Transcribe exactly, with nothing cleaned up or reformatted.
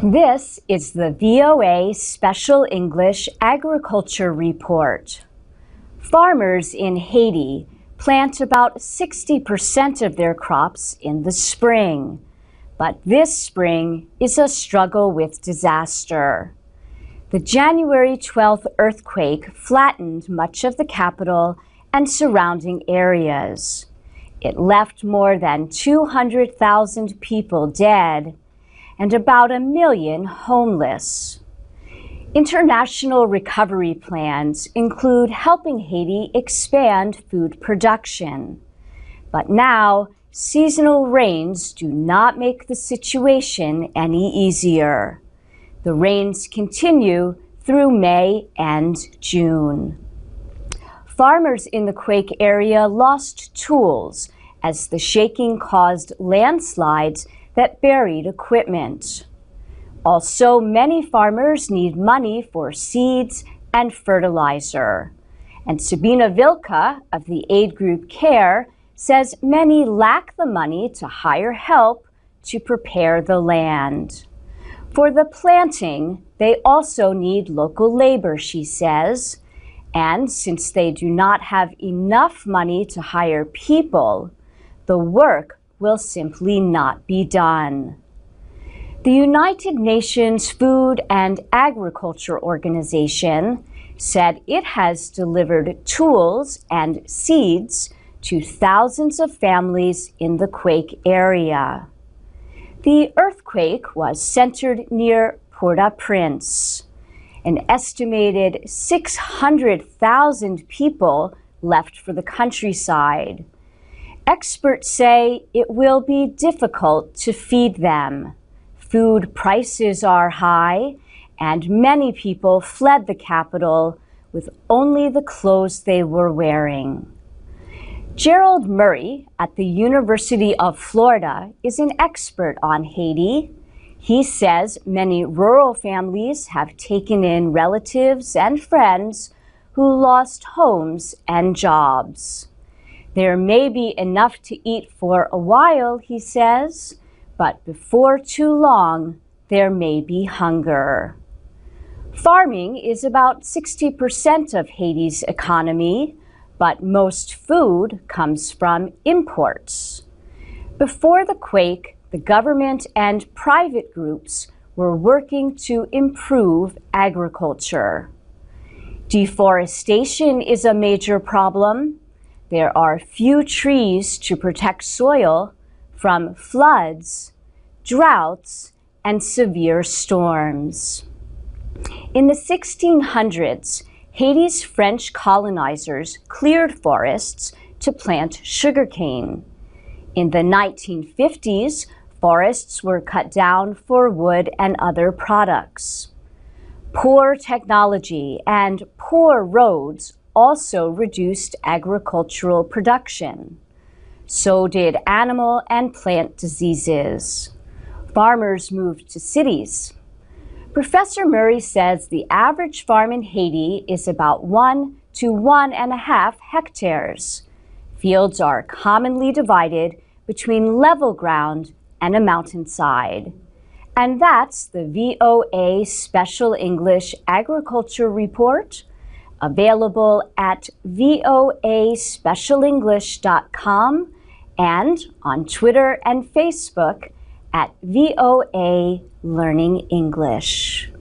This is the V O A Special English Agriculture Report. Farmers in Haiti plant about sixty percent of their crops in the spring. But this spring is a struggle with disaster. The January twelfth earthquake flattened much of the capital and surrounding areas. It left more than two hundred thousand people dead and about a million homeless. International recovery plans include helping Haiti expand food production. But now, seasonal rains do not make the situation any easier. The rains continue through May and June. Farmers in the quake area lost tools as the shaking caused landslides that buried equipment. Also, many farmers need money for seeds and fertilizer. And Sabina Vilka of the aid group CARE says many lack the money to hire help to prepare the land. For the planting, they also need local labor, she says. And since they do not have enough money to hire people, the work will simply not be done. The United Nations Food and Agriculture Organization said it has delivered tools and seeds to thousands of families in the quake area. The earthquake was centered near Port-au-Prince. An estimated six hundred thousand people left for the countryside. Experts say it will be difficult to feed them. Food prices are high, and many people fled the capital with only the clothes they were wearing. Gerald Murray at the University of Florida is an expert on Haiti. He says many rural families have taken in relatives and friends who lost homes and jobs. There may be enough to eat for a while, he says, but before too long, there may be hunger. Farming is about sixty percent of Haiti's economy, but most food comes from imports. Before the quake, the government and private groups were working to improve agriculture. Deforestation is a major problem. There are few trees to protect soil from floods, droughts, and severe storms. In the sixteen hundreds, Haiti's French colonizers cleared forests to plant sugarcane. In the nineteen fifties, forests were cut down for wood and other products. Poor technology and poor roads also reduced agricultural production. So did animal and plant diseases. Farmers moved to cities. Professor Murray says the average farm in Haiti is about one to one and a half hectares. Fields are commonly divided between level ground and a mountainside. And that's the V O A Special English Agriculture Report, available at V O A special english dot com and on Twitter and Facebook at V O A Learning English.